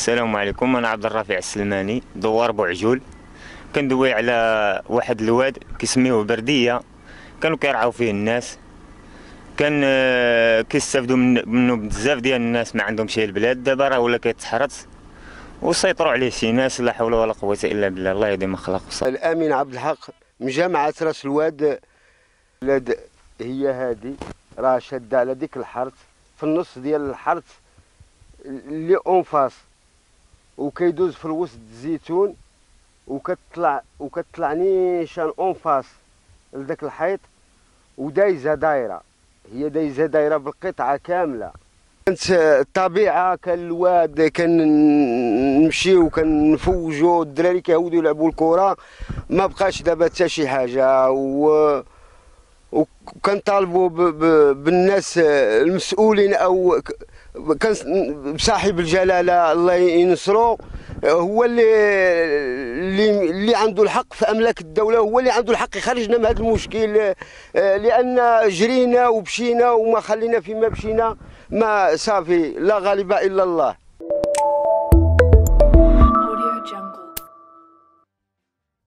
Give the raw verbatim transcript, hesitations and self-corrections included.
السلام عليكم. انا عبد الرافع السلماني دوار بوعجول. كندوي على واحد الواد كيسميوه برديه، كانوا كيرعاو فيه الناس. كان آه، كيستافدوا من- منه بزاف ديال الناس، ما عندهم شي البلاد. دابا راه ولا كيتحرط وسيطروا عليه شي ناس. لا حول ولا قوه الا بالله، الله يهدي من خلق وصال. الامين عبد الحق من جامعه راس الواد. بلاد هي هادي راه شاده على ديك الحرث، في النص ديال الحرث اللي اونفاس، وكيدوز في الوسط الزيتون، وكتطلع وكتطلع نيشان اونفاس لذاك الحيط، ودايزه دايره، هي دايزه دايره بالقطعه كامله. كانت الطبيعه، كان الواد كنمشيو كنفوجوا الدراري كيعاودوا يلعبوا الكره. ما بقاش دابا حتى شي حاجه، و وكنطالبوا بالناس المسؤولين، او كان بصاحب الجلاله الله ينصرو، هو اللي اللي اللي عنده الحق في املاك الدوله، هو اللي عنده الحق يخرجنا من هذا المشكل. لان جرينا ومشينا وما خلينا فيما مشينا، ما صافي لا غالب الا الله.